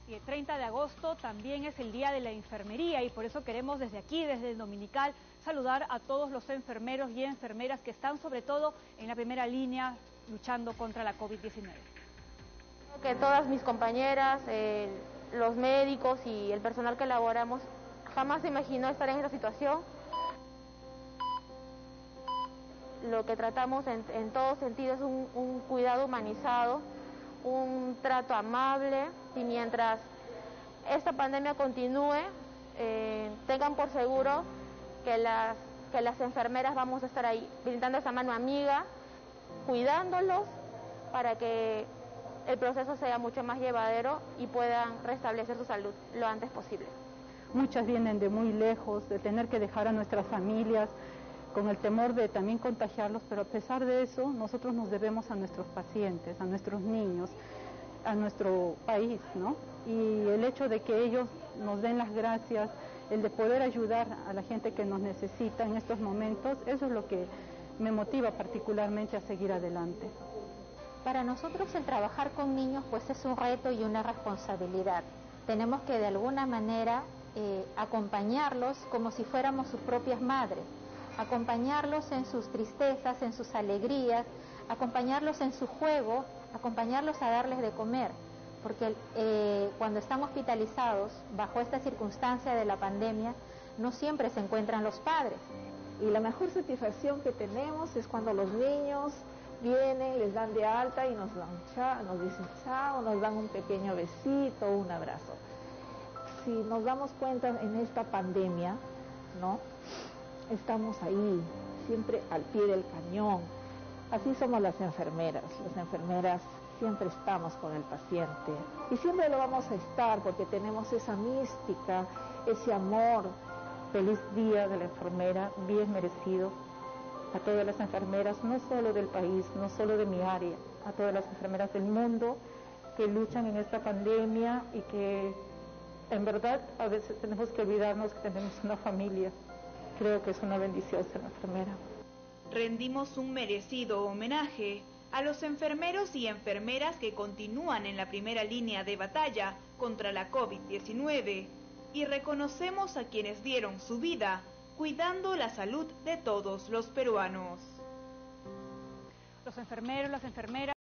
Y el 30 de agosto también es el Día de la Enfermería y por eso queremos desde aquí, desde el Dominical, saludar a todos los enfermeros y enfermeras que están sobre todo en la primera línea luchando contra la COVID-19. Creo que todas mis compañeras, los médicos y el personal que elaboramos jamás se imaginó estar en esta situación. Lo que tratamos en todo sentido es un cuidado humanizado, un trato amable, y mientras esta pandemia continúe, tengan por seguro que las enfermeras vamos a estar ahí, brindando esa mano amiga, cuidándolos para que el proceso sea mucho más llevadero y puedan restablecer su salud lo antes posible. Muchas vienen de muy lejos, de tener que dejar a nuestras familias, con el temor de también contagiarlos, pero a pesar de eso, nosotros nos debemos a nuestros pacientes, a nuestros niños, a nuestro país, ¿no? Y el hecho de que ellos nos den las gracias, el de poder ayudar a la gente que nos necesita en estos momentos, eso es lo que me motiva particularmente a seguir adelante. Para nosotros el trabajar con niños pues es un reto y una responsabilidad. Tenemos que de alguna manera acompañarlos como si fuéramos sus propias madres, acompañarlos en sus tristezas, en sus alegrías, acompañarlos en su juego, acompañarlos a darles de comer, porque cuando están hospitalizados bajo esta circunstancia de la pandemia, no siempre se encuentran los padres. Y la mejor satisfacción que tenemos es cuando los niños vienen, les dan de alta y nos dicen chao, nos dan un pequeño besito, un abrazo. Si nos damos cuenta en esta pandemia, ¿no? Estamos ahí, siempre al pie del cañón. Así somos las enfermeras siempre estamos con el paciente y siempre lo vamos a estar porque tenemos esa mística, ese amor. Feliz Día de la Enfermera, bien merecido a todas las enfermeras, no solo del país, no solo de mi área, a todas las enfermeras del mundo que luchan en esta pandemia y que en verdad a veces tenemos que olvidarnos que tenemos una familia. Creo que es una bendición ser enfermera. Rendimos un merecido homenaje a los enfermeros y enfermeras que continúan en la primera línea de batalla contra la COVID-19 y reconocemos a quienes dieron su vida cuidando la salud de todos los peruanos. Los enfermeros, las enfermeras